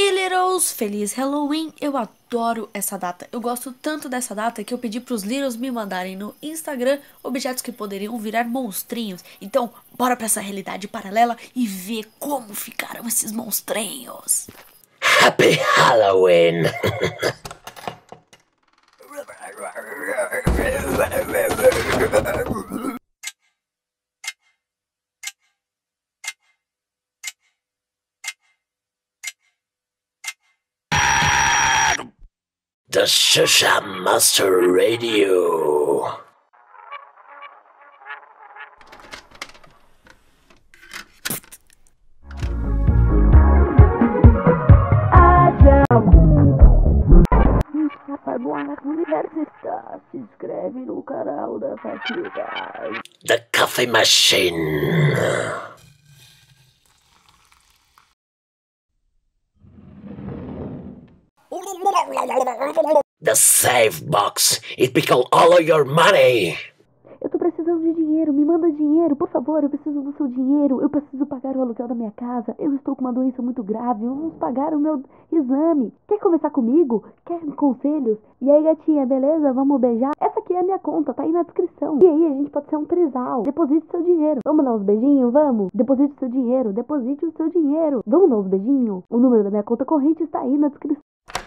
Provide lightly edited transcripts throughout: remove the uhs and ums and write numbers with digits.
aí, Littles! Feliz Halloween! Eu adoro essa data. Eu gosto tanto dessa data que eu pedi pros Littles me mandarem no Instagram objetos que poderiam virar monstrinhos. Então, bora pra essa realidade paralela e ver como ficaram esses monstrinhos. Happy Halloween! The Xuxa Master Radio. Se inscreve no canal da Paquita. The Coffee Machine. The Safe Box. It pickle all of your money. Eu tô precisando de dinheiro, me manda dinheiro, por favor, eu preciso do seu dinheiro, eu preciso pagar o aluguel da minha casa, eu estou com uma doença muito grave, vamos pagar o meu exame. Quer conversar comigo? Quer conselhos? E aí, gatinha, beleza? Vamos beijar? Essa aqui é a minha conta, tá aí na descrição. E aí, a gente pode ser um trisal. Deposite seu dinheiro. Vamos dar uns beijinhos? Vamos? Deposite seu dinheiro, deposite o seu dinheiro. Vamos dar uns beijinhos? O número da minha conta corrente está aí na descrição.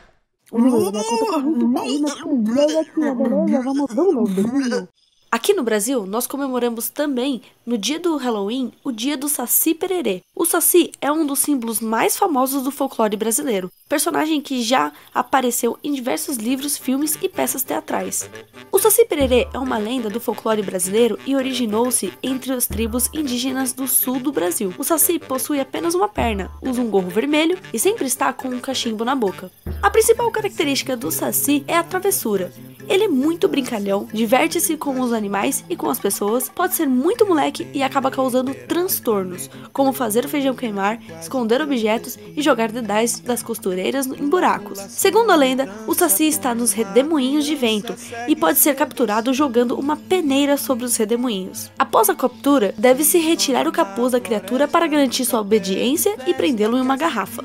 O número da minha conta corrente está aí na descrição. E aí, gatinha, beleza? Vamos dar uns beijinhos? Aqui no Brasil, nós comemoramos também, no dia do Halloween, o dia do Saci Pererê. O Saci é um dos símbolos mais famosos do folclore brasileiro, personagem que já apareceu em diversos livros, filmes e peças teatrais. O Saci Pererê é uma lenda do folclore brasileiro e originou-se entre as tribos indígenas do sul do Brasil. O Saci possui apenas uma perna, usa um gorro vermelho e sempre está com um cachimbo na boca. A principal característica do Saci é a travessura. Ele é muito brincalhão, diverte-se com os animais e com as pessoas, pode ser muito moleque e acaba causando transtornos, como fazer o feijão queimar, esconder objetos e jogar dedais das costureiras em buracos. Segundo a lenda, o Saci está nos redemoinhos de vento e pode ser capturado jogando uma peneira sobre os redemoinhos. Após a captura, deve-se retirar o capuz da criatura para garantir sua obediência e prendê-lo em uma garrafa.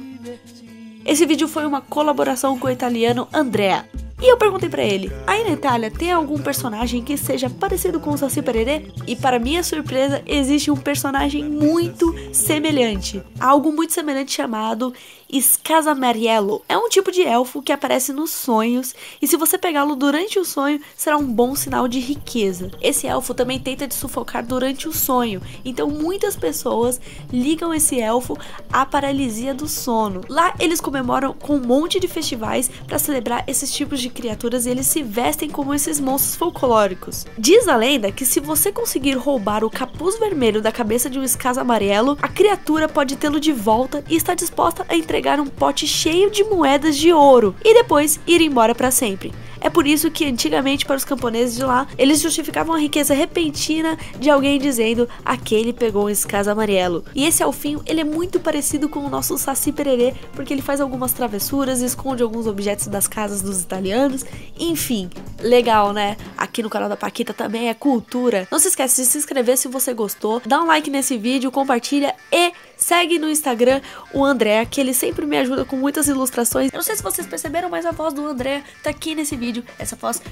Esse vídeo foi uma colaboração com o italiano Andrea. E eu perguntei pra ele, aí na Itália tem algum personagem que seja parecido com o Saci Pererê? E para minha surpresa, existe um personagem muito semelhante. Algo muito semelhante chamado Scazamariello. É um tipo de elfo que aparece nos sonhos e se você pegá-lo durante o sonho, será um bom sinal de riqueza. Esse elfo também tenta te sufocar durante o sonho, então muitas pessoas ligam esse elfo à paralisia do sono. Lá eles comemoram com um monte de festivais para celebrar esses tipos de criaturas e eles se vestem como esses monstros folclóricos. Diz a lenda que se você conseguir roubar o capuz vermelho da cabeça de um Scazamariello, a criatura pode tê-lo de volta e está disposta a entregar um pote cheio de moedas de ouro e depois ir embora para sempre. É por isso que antigamente para os camponeses de lá, eles justificavam a riqueza repentina de alguém dizendo aquele pegou um Scazamariello. E esse elfinho, ele é muito parecido com o nosso Saci Pererê, porque ele faz algumas travessuras, esconde alguns objetos das casas dos italianos, enfim, legal, né? Aqui no canal da Paquita também é cultura. Não se esquece de se inscrever se você gostou, dá um like nesse vídeo, compartilha e segue no Instagram o André, que ele sempre me ajuda com muitas ilustrações. Eu não sei se vocês perceberam, mas a voz do André tá aqui nesse vídeo. Essa voz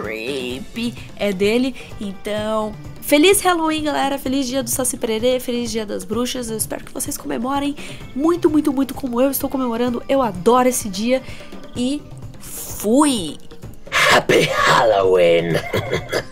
creepy é dele. Então, feliz Halloween, galera. Feliz dia do Saci Pererê, feliz dia das bruxas. Eu espero que vocês comemorem muito, muito, muito como eu estou comemorando. Eu adoro esse dia e fui! Happy Halloween!